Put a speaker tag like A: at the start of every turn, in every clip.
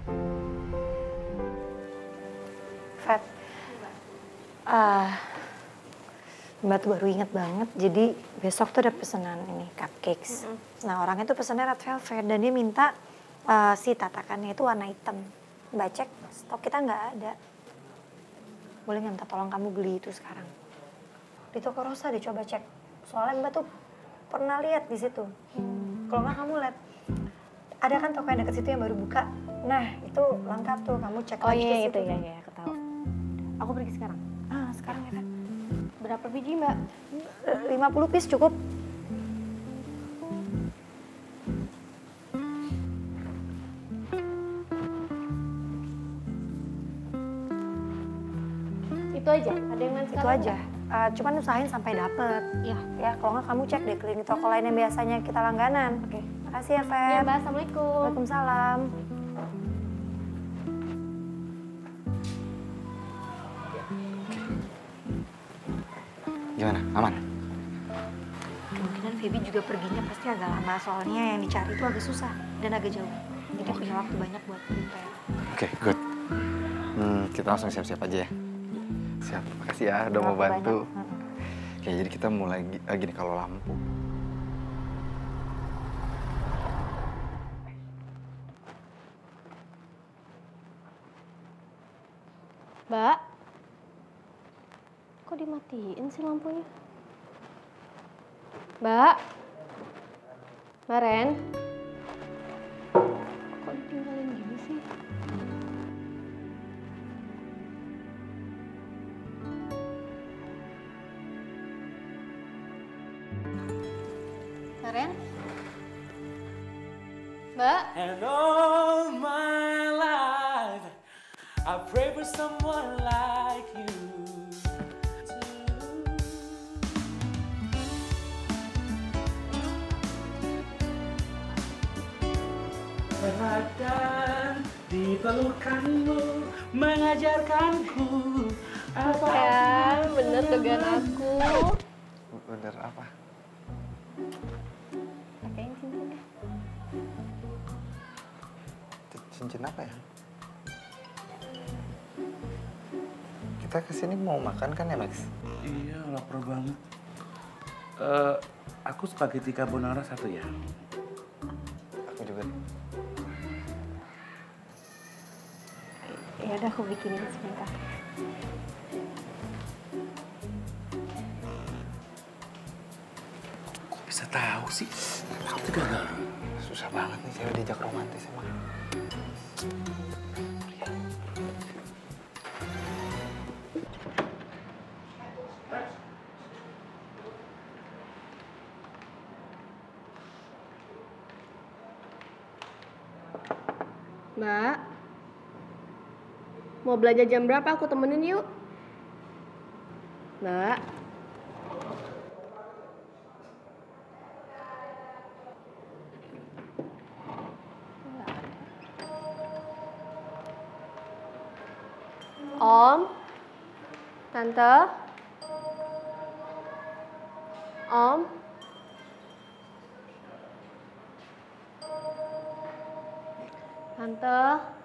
A: Feb, Mbak tuh baru inget banget, jadi besok tuh ada pesanan ini, cupcakes. Nah orangnya tuh pesannya red velvet dan dia minta si tatakannya itu warna hitam. Mbak cek, stok kita nggak ada. Boleh nggak minta tolong kamu beli itu sekarang? Di toko Rosa deh coba cek. Soalnya Mbak tuh pernah lihat di situ. Kalau nggak kamu lihat, ada kan toko yang deket situ yang baru buka. Nah itu lengkap tuh, kamu cek lagi ke situ.
B: Oh iya, aku tahu. Aku pergi sekarang.
A: Sekarang ya Feb.
B: Berapa biji Mbak?
A: 50 piece cukup.
B: Itu aja? Ada yang lain
A: Itu
B: sekarang?
A: aja. Cuman usahain sampai dapet.
B: Iya.
A: Ya kalau nggak kamu cek deh klinik toko lain yang biasanya kita langganan.
B: Oke.
A: Makasih ya Feb.
B: Iya Mbak, Assalamualaikum.
A: Waalaikumsalam.
C: Gimana? Aman?
A: Kemungkinan Feby juga perginya pasti agak lama soalnya yang dicari itu agak susah dan agak jauh. Jadi punya waktu banyak buat prepare.
C: Oke, good. Kita langsung siap-siap aja ya. Siap, makasih ya udah mau
A: Waktu
C: bantu.
A: banyak.
C: Oke, jadi kita mulai gini kalau lampu.
B: Mbak, kok dimatiin sih lampunya? Mbak, Ren, kok ditinggalin gini sih? Ren, Mbak.
D: And all my life, I pray for someone like you. Berada di pelukanmu, mengajarkanku apa
B: Ya, bener dugaan aku.
C: Bener apa?
B: Pakein cincinnya.
C: Cincin apa ya? Kita kesini mau makan kan ya, Max?
D: Iya, lapar banget. Aku spaghetti carbonara satu ya.
C: Aku juga.
B: Ya udah aku bikinin sebentar.
D: Kok bisa tahu sih? Aku tuh gagal.
C: Susah banget nih cewek diajak romantis emang.
B: Mbak, mau belajar jam berapa? Aku temenin yuk. Mbak. Om, Tante, Om. Tante.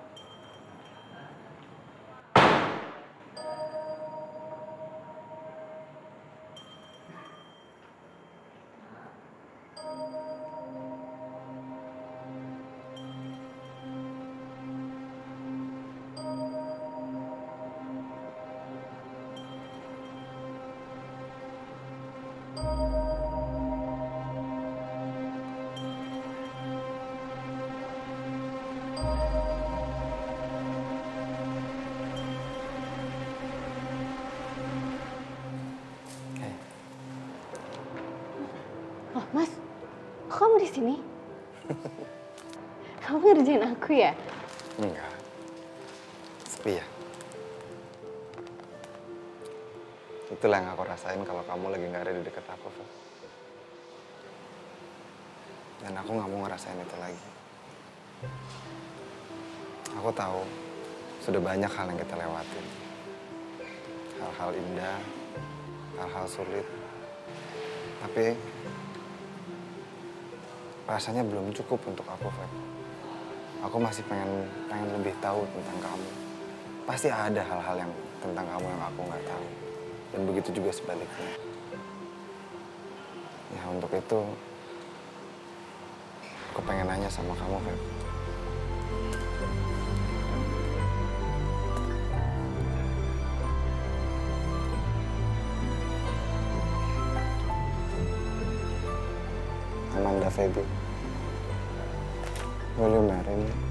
B: Oh, Mas, kok kamu di sini? Kamu ngerjain aku ya?
C: Enggak. Sepi ya? Itulah yang aku rasain kalau kamu lagi nggak ada di dekat aku, Feb. Dan aku nggak mau ngerasain itu lagi. Aku tahu sudah banyak hal yang kita lewatin. Hal-hal indah, hal-hal sulit. Tapi rasanya belum cukup untuk aku, Feb. aku masih pengen lebih tahu tentang kamu. Pasti ada hal-hal yang tentang kamu yang aku nggak tahu. Dan begitu juga sebaliknya. Ya untuk itu, aku pengen nanya sama kamu, Feb. Amanda Feby, will you marry me?